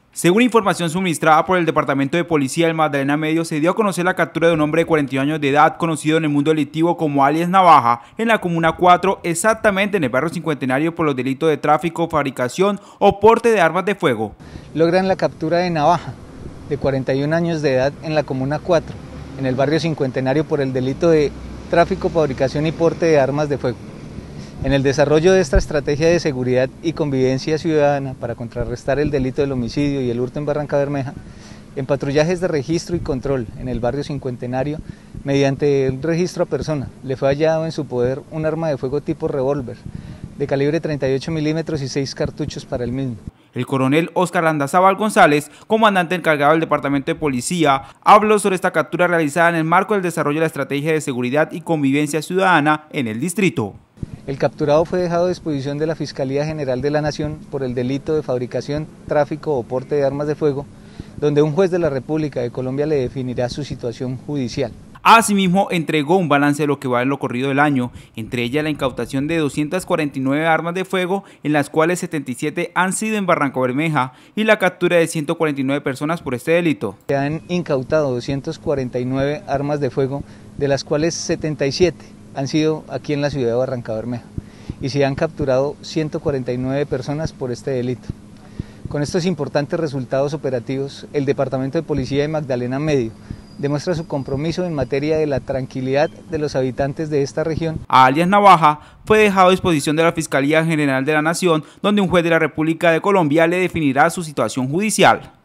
Según información suministrada por el Departamento de Policía del Magdalena Medio, se dio a conocer la captura de un hombre de 41 años de edad, conocido en el mundo delictivo como alias Navaja, en la Comuna 4, exactamente en el barrio Cincuentenario, por los delitos de tráfico, fabricación o porte de armas de fuego. Logran la captura de Navaja, de 41 años de edad, en la Comuna 4, en el barrio Cincuentenario, por el delito de tráfico, fabricación y porte de armas de fuego. En el desarrollo de esta estrategia de seguridad y convivencia ciudadana para contrarrestar el delito del homicidio y el hurto en Barrancabermeja, en patrullajes de registro y control en el barrio Cincuentenario, mediante un registro a persona, le fue hallado en su poder un arma de fuego tipo revólver, de calibre 38 milímetros y 6 cartuchos para el mismo. El coronel Óscar Landazábal González, comandante encargado del Departamento de Policía, habló sobre esta captura realizada en el marco del desarrollo de la estrategia de seguridad y convivencia ciudadana en el distrito. El capturado fue dejado a disposición de la Fiscalía General de la Nación por el delito de fabricación, tráfico o porte de armas de fuego, donde un juez de la República de Colombia le definirá su situación judicial. Asimismo, entregó un balance de lo que va en lo corrido del año, entre ellas la incautación de 249 armas de fuego, en las cuales 77 han sido en Barrancabermeja, y la captura de 149 personas por este delito. Se han incautado 249 armas de fuego, de las cuales 77 han sido aquí en la ciudad de Barrancabermeja, y se han capturado 149 personas por este delito. Con estos importantes resultados operativos, el Departamento de Policía de Magdalena Medio demuestra su compromiso en materia de la tranquilidad de los habitantes de esta región. A alias Navaja fue dejado a disposición de la Fiscalía General de la Nación, donde un juez de la República de Colombia le definirá su situación judicial.